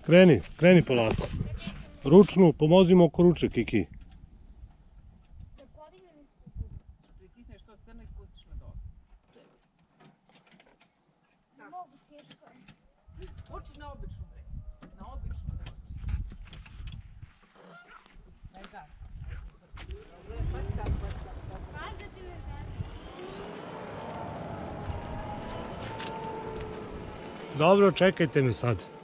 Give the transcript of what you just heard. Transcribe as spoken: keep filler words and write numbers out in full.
Kreni, kreni polako. Ručnu, pomozimo oko ruče, Kiki. Pritisneš to crno i spustiš na dole. Učiš na običnu bre. Na običnu bre. Daj gas. Dobro je, baš gas, baš gas. Gas da ti me gas. Dobro, čekajte me sad.